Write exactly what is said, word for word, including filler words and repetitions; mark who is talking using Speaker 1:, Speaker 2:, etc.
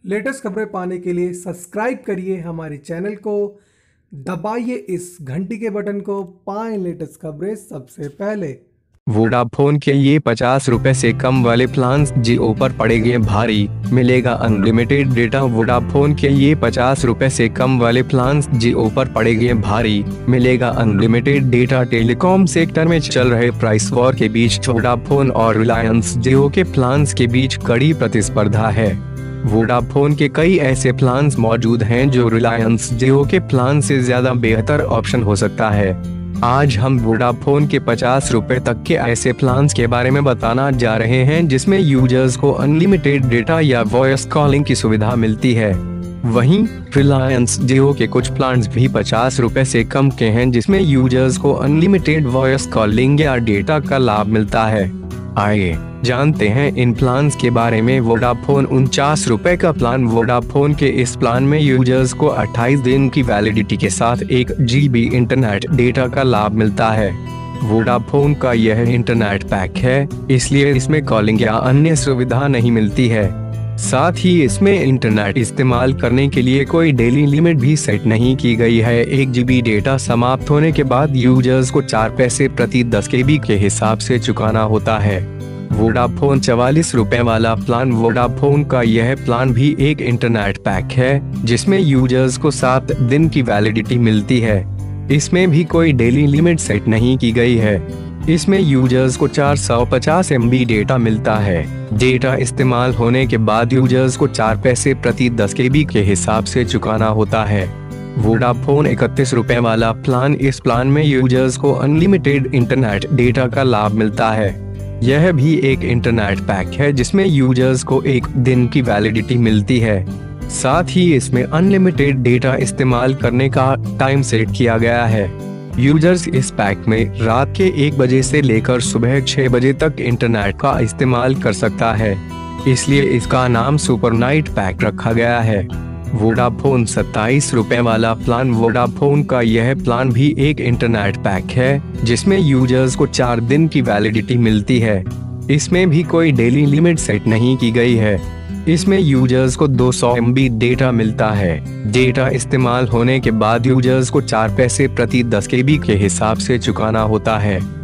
Speaker 1: Latest खबरें पाने के लिए सब्सक्राइब करिए हमारे चैनल को, दबाइए इस घंटी के बटन को, पाएं लेटेस्ट खबरें सबसे पहले।
Speaker 2: वोडाफोन के ये पचास रुपए से कम वाले प्लान्स जियो पर पड़ेंगे भारी, मिलेगा अनलिमिटेड डेटा। वोडाफोन के ये पचास रुपए से कम वाले प्लान्स जियो पर पड़ेंगे भारी, मिलेगा अनलिमिटेड डेटा। टेलीकॉम सेक्टर में चल रहे प्राइस वॉर के बीच वोडाफोन और रिलायंस जियो के प्लान्स के बीच कड़ी प्रतिस्पर्धा है। वोडाफोन के कई ऐसे प्लान्स मौजूद हैं जो रिलायंस जियो के प्लान से ज्यादा बेहतर ऑप्शन हो सकता है। आज हम वोडाफोन के पचास रुपए तक के ऐसे प्लान्स के बारे में बताना जा रहे हैं जिसमें यूजर्स को अनलिमिटेड डेटा या वॉइस कॉलिंग की सुविधा मिलती है। वहीं रिलायंस जियो के कुछ प्लान्स भी पचास रुपए से कम के हैं जिसमें यूजर्स को अनलिमिटेड वॉइस कॉलिंग या डेटा का लाभ मिलता है। आइए जानते हैं इन प्लान्स के बारे में। वोडाफोन उनचास रुपए का प्लान। वोडाफोन के इस प्लान में यूजर्स को अट्ठाईस दिन की वैलिडिटी के साथ एक जीबी इंटरनेट डेटा का लाभ मिलता है। वोडाफोन का यह इंटरनेट पैक है, इसलिए इसमें कॉलिंग या अन्य सुविधा नहीं मिलती है। साथ ही इसमें इंटरनेट इस्तेमाल करने के लिए कोई डेली लिमिट भी सेट नहीं की गई है। एक जीबी डेटा समाप्त होने के बाद यूजर्स को चार पैसे प्रति दस केबी के हिसाब से चुकाना होता है। वोडाफोन चवालीस रुपए वाला प्लान। वोडाफोन का यह प्लान भी एक इंटरनेट पैक है जिसमें यूजर्स को सात दिन की वैलिडिटी मिलती है। इसमें भी कोई डेली लिमिट सेट नहीं की गई है। इसमें यूजर्स को चार सौ पचास एम बी डेटा मिलता है। डेटा इस्तेमाल होने के बाद यूजर्स को चार पैसे प्रति दस केबी के हिसाब से चुकाना होता है। वोडाफोन इकतीस रुपए वाला प्लान। इस प्लान में यूजर्स को अनलिमिटेड इंटरनेट डेटा का लाभ मिलता है। यह भी एक इंटरनेट पैक है जिसमें यूजर्स को एक दिन की वैलिडिटी मिलती है। साथ ही इसमें अनलिमिटेड डेटा इस्तेमाल करने का टाइम सेट किया गया है। यूजर्स इस पैक में रात के एक बजे से लेकर सुबह छह बजे तक इंटरनेट का इस्तेमाल कर सकता है, इसलिए इसका नाम सुपर नाइट पैक रखा गया है। वोडाफोन सत्ताईस रुपए वाला प्लान। वोडाफोन का यह प्लान भी एक इंटरनेट पैक है जिसमें यूजर्स को चार दिन की वैलिडिटी मिलती है। इसमें भी कोई डेली लिमिट सेट नहीं की गई है। इसमें यूजर्स को दो सौ एम बी डेटा मिलता है। डेटा इस्तेमाल होने के बाद यूजर्स को चार पैसे प्रति दस केबी के हिसाब से चुकाना होता है।